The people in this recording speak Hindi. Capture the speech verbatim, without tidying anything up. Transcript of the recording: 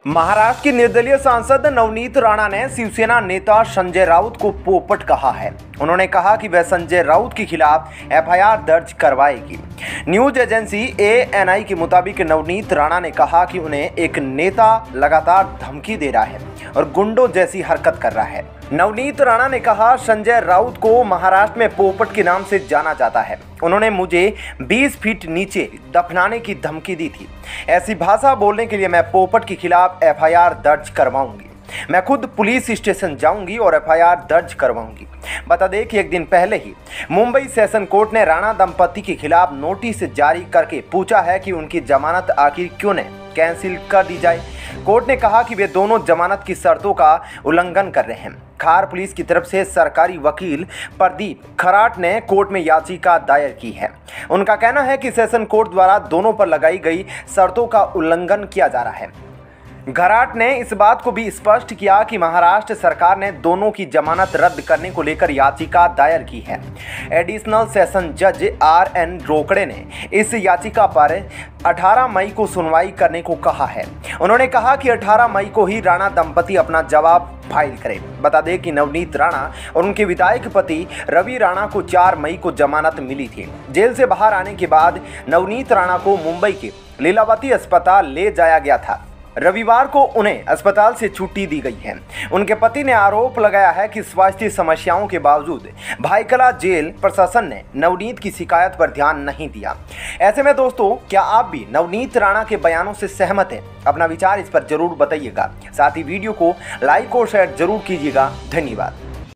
महाराष्ट्र की निर्दलीय सांसद नवनीत राणा ने शिवसेना नेता संजय राउत को पोपट कहा है। उन्होंने कहा कि वह संजय राउत के खिलाफ एफ आई आर दर्ज करवाएगी। News agency A N I के मुताबिक नवनीत राणा ने कहा कि उन्हें एक नेता लगातार धमकी दे रहा है और गुंडों जैसी हरकत कर रहा है। नवनीत राणा ने कहा, संजय राउत को महाराष्ट्र में पोपट के नाम से जाना जाता है। उन्होंने मुझे बीस फीट नीचे दफनाने की धमकी दी थी। ऐसी भाषा बोलने के लिए मैं पोपट के खिलाफ एफ आई आर दर्ज करवाऊंगी। मैं खुद पुलिस स्टेशन जाऊंगी और एफ आई आर दर्ज करवाऊंगी। बता दें कि एक दिन पहले ही मुंबई सेशन कोर्ट ने राणा दंपति के खिलाफ नोटिस जारी करके पूछा है कि उनकी जमानत आखिर क्यों न कैंसिल कर दी जाए। कोर्ट ने कहा कि वे दोनों जमानत की शर्तों का उल्लंघन कर रहे हैं। खार पुलिस की तरफ से सरकारी वकील प्रदीप खराट ने कोर्ट में याचिका दायर की है। उनका कहना है कि सेशन कोर्ट द्वारा दोनों पर लगाई गई शर्तों का उल्लंघन किया जा रहा है। खराट ने इस बात को भी स्पष्ट किया कि महाराष्ट्र सरकार ने दोनों की जमानत रद्द करने को लेकर याचिका दायर की है। एडिशनल सेशन जज आर एन रोकड़े ने इस याचिका पर अठारह मई को सुनवाई करने को कहा है। उन्होंने कहा कि अठारह मई को ही राणा दंपति अपना जवाब फाइल करें। बता दें कि नवनीत राणा और उनके विधायक पति रवि राणा को चार मई को जमानत मिली थी। जेल से बाहर आने के बाद नवनीत राणा को मुंबई के लीलावती अस्पताल ले जाया गया था। रविवार को उन्हें अस्पताल से छुट्टी दी गई है। उनके पति ने आरोप लगाया है कि स्वास्थ्य समस्याओं के बावजूद भाईकला जेल प्रशासन ने नवनीत की शिकायत पर ध्यान नहीं दिया। ऐसे में दोस्तों, क्या आप भी नवनीत राणा के बयानों से सहमत हैं? अपना विचार इस पर जरूर बताइएगा। साथ ही वीडियो को लाइक और शेयर जरूर कीजिएगा। धन्यवाद।